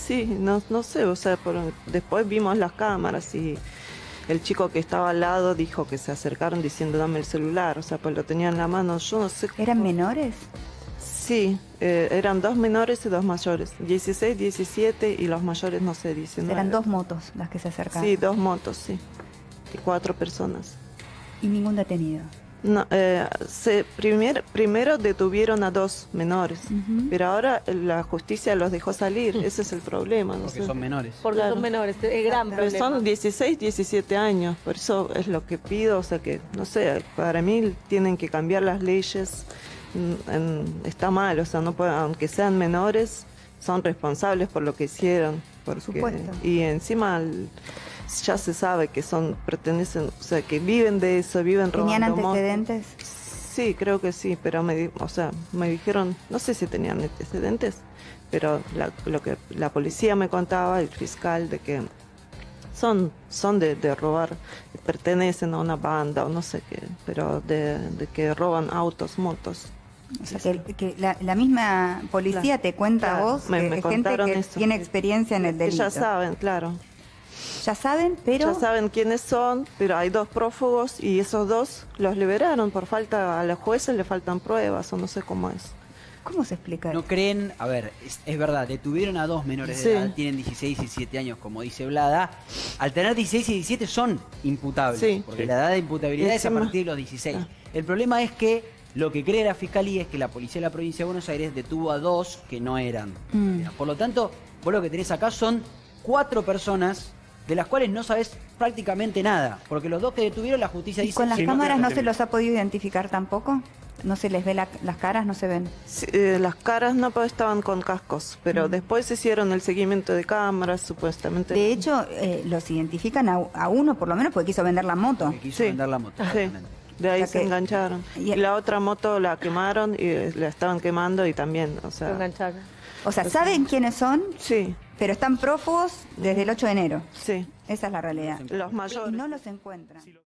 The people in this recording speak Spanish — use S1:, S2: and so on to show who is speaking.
S1: sí, no sé, o sea, después vimos las cámaras y el chico que estaba al lado dijo que se acercaron diciendo dame el celular, o sea, pues lo tenía en la mano, yo no sé.
S2: ¿Eran menores?
S1: Sí, eran 2 menores y 2 mayores, 16, 17 y los mayores no sé, 19.
S2: Eran 2 motos las que se acercaron.
S1: Sí, 2 motos, sí, y 4 personas.
S2: ¿Y ningún detenido?
S1: No, primero detuvieron a 2 menores, pero ahora la justicia los dejó salir, ese es el problema. No
S3: Porque
S1: sé.
S3: son menores.
S4: Porque
S1: Claro.
S4: son menores, es gran
S1: Pero
S4: problema.
S1: son 16, 17 años, por eso es lo que pido, o sea que, no sé, para mí tienen que cambiar las leyes, está mal, o sea, no pueden, aunque sean menores, son responsables por lo que hicieron.
S2: Por supuesto.
S1: Y encima ya se sabe que pertenecen, o sea, que viven de eso, viven robando.
S2: ¿Tenían antecedentes?
S1: Sí, creo que sí, pero me dijeron, no sé si tenían antecedentes, pero lo que la policía me contaba, el fiscal, de que son de robar, pertenecen a una banda o no sé qué, pero de que roban autos, motos.
S2: O sea, que la misma policía te cuenta a vos
S1: me
S2: que gente
S1: contaron
S2: que
S1: eso.
S2: tiene experiencia en el
S1: Que
S2: delito.
S1: ya saben, claro.
S2: Ya saben, pero...
S1: Ya saben quiénes son, pero hay 2 prófugos y esos 2 los liberaron por falta, a los jueces le faltan pruebas o no sé cómo es.
S2: ¿Cómo se explica?
S3: No creen, a ver, es verdad, detuvieron a 2 menores
S1: Sí.
S3: de edad, tienen 16 y 17 años, como dice Vlada. Al tener 16 y 17 son imputables,
S1: Sí.
S3: porque la edad de imputabilidad es a partir de los 16. El problema es que lo que cree la Fiscalía es que la Policía de la Provincia de Buenos Aires detuvo a 2 que no eran. Por lo tanto, vos lo que tenés acá son 4 personas de las cuales no sabés prácticamente nada, porque los 2 que detuvieron la justicia
S2: ¿Y
S3: dice...
S2: con las
S5: Sí,
S2: cámaras
S5: no
S2: no se los ha podido identificar tampoco? ¿No se les ve las caras? ¿No se ven?
S1: Sí, las caras no estaban con cascos, pero después hicieron el seguimiento de cámaras, supuestamente.
S2: De hecho, los identifican a uno por lo menos porque quiso vender la moto.
S3: Que quiso
S1: Sí.
S3: vender la moto.
S1: Sí,
S3: Exactamente.
S1: de ahí
S2: O sea
S1: se
S2: que-
S1: engancharon.
S2: y-
S1: Y la otra moto la quemaron y la estaban quemando y también, o
S4: Se
S1: sea...
S4: engancharon.
S2: O sea, saben quiénes son,
S1: Sí,
S2: pero están prófugos desde el 8 de enero.
S1: sí,
S2: Esa es la realidad.
S1: los mayores.
S2: Y no los encuentran.